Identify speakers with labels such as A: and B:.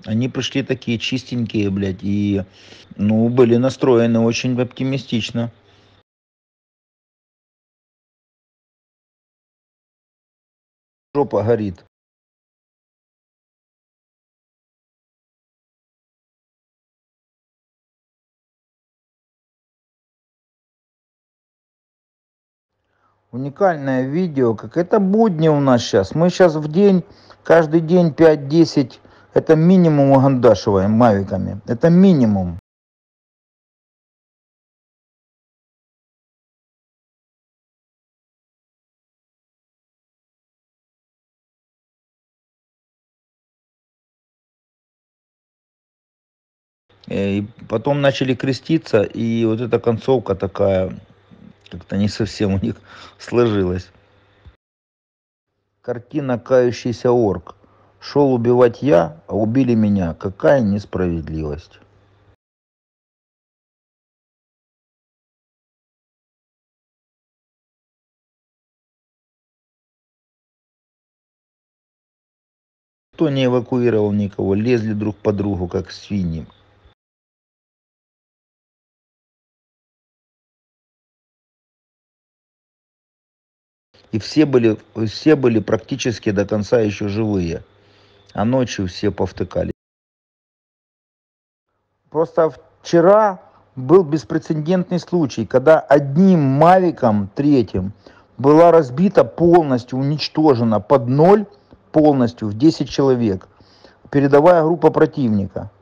A: Они пришли такие чистенькие, блядь, и, ну, были настроены очень оптимистично. Жопа горит. Уникальное видео, как это будни у нас сейчас. Мы сейчас в день, каждый день 5-10, это минимум угандашиваем мавиками. Это минимум. И потом начали креститься, и вот эта концовка такая, как-то не совсем у них сложилась. Картина «Кающийся орк». Шел убивать я, а убили меня. Какая несправедливость. Кто не эвакуировал никого, лезли друг по другу, как свиньи. И все были практически до конца еще живые. А ночью все повтыкали. Просто вчера был беспрецедентный случай, когда одним мавиком, третьим, была разбита полностью, уничтожена под ноль полностью в 10 человек передовая группа противника.